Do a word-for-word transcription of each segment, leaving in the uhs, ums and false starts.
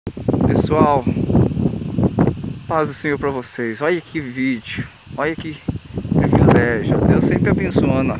Pessoal, paz do Senhor para vocês. Olha que vídeo, olha que privilégio. Deus sempre abençoando, ó.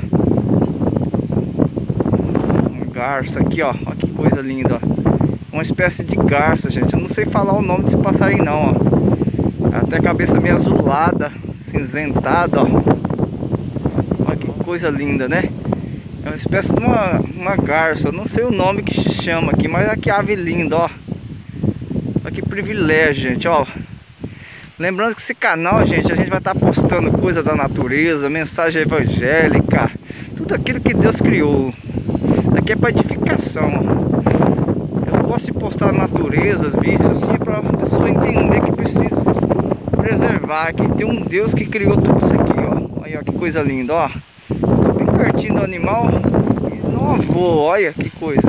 Uma garça aqui, ó. Olha que coisa linda, ó. Uma espécie de garça, gente. Eu não sei falar o nome desse passarinho não, ó. Até a cabeça meio azulada, cinzentada, ó. Olha que coisa linda, né? É uma espécie de uma, uma garça. Eu não sei o nome que se chama aqui, mas olha que ave linda, ó. Olha que privilégio, gente, ó. Lembrando que esse canal, gente, a gente vai estar postando coisa da natureza, mensagem evangélica, tudo aquilo que Deus criou. Aqui é para edificação. Eu gosto de postar natureza, vídeos assim, para a pessoa entender que precisa preservar, que tem um Deus que criou tudo isso aqui, ó. Olha que coisa linda, ó. Tô bem pertinho do animal e não vou, olha que coisa.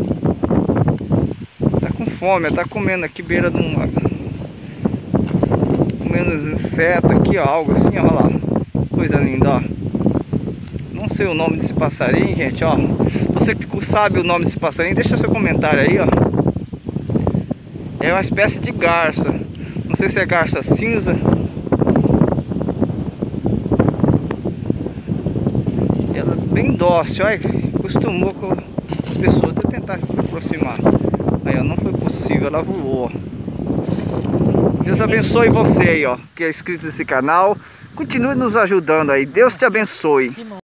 Tá com fome, tá comendo aqui beira de uma... menos inseto aqui, ó, algo assim, ó lá. Coisa linda, ó. Não sei o nome desse passarinho, gente, ó. Você que sabe o nome desse passarinho, deixa seu comentário aí, ó. É uma espécie de garça. Não sei se é garça cinza. Ela é bem dócil, olha. Acostumou com as pessoas. Deixa eu tentar me aproximar. Aí, ó, não foi possível, ela voou, ó. Deus abençoe você aí, ó, que é inscrito nesse canal. Continue nos ajudando aí. Deus te abençoe.